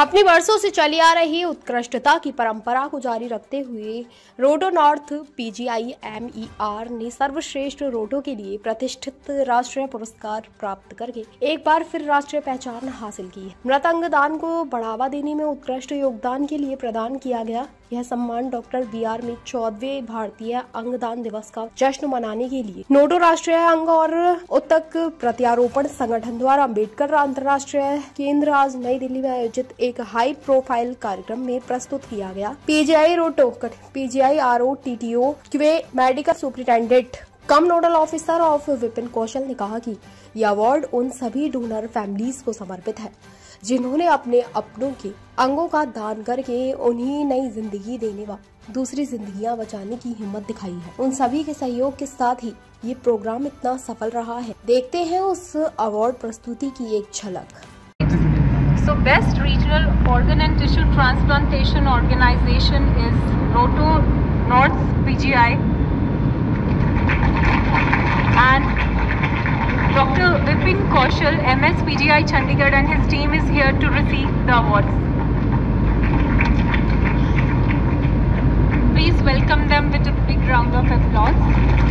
अपनी वर्षों से चली आ रही उत्कृष्टता की परंपरा को जारी रखते हुए रोटो नॉर्थ PGI-MER ने सर्वश्रेष्ठ रोटो के लिए प्रतिष्ठित राष्ट्रीय पुरस्कार प्राप्त करके एक बार फिर राष्ट्रीय पहचान हासिल की है। मृत अंगदान को बढ़ावा देने में उत्कृष्ट योगदान के लिए प्रदान किया गया यह सम्मान डॉक्टर BR में 14वें भारतीय अंगदान दिवस का जश्न मनाने के लिए नोटो राष्ट्रीय अंग और उत्तक प्रत्यारोपण संगठन द्वारा अम्बेडकर अंतर्राष्ट्रीय केंद्र आज नई दिल्ली में आयोजित एक हाई प्रोफाइल कार्यक्रम में प्रस्तुत किया गया। PGI ROTTO के medical superintendent cum nodal officer of Vipin Kaushal ने कहा कि यह अवार्ड उन सभी डोनर फैमिलीज को समर्पित है जिन्होंने अपने अपनों के अंगों का दान करके उन्हें नई जिंदगी देने व दूसरी जिंदगियां बचाने की हिम्मत दिखाई है। उन सभी के सहयोग के साथ ही ये प्रोग्राम इतना सफल रहा है। देखते हैं उस अवार्ड प्रस्तुति की एक झलक। So best regional organ and tissue transplantation organization is Roto North PGI and Dr. Vipin Kaushal, MS PGI Chandigarh, and his team is here to receive the awards. Please welcome them with a big round of applause.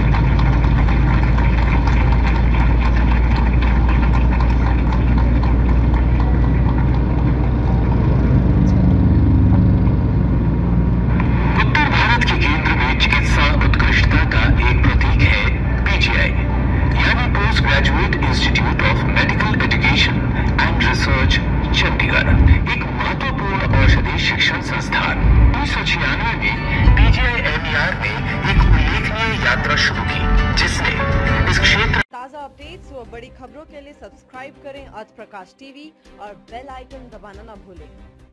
Graduate institute of medical education and research Chandigarh एक महत्वपूर्ण औषधि शिक्षण संस्थान 1996 में PGI-MER ने एक उल्लेखनीय यात्रा शुरू की जिसने इस क्षेत्र ताज़ा अपडेट्स व बड़ी खबरों के लिए सब्सक्राइब करें आज प्रकाश टीवी और बेल आइकन दबाना न भूलें।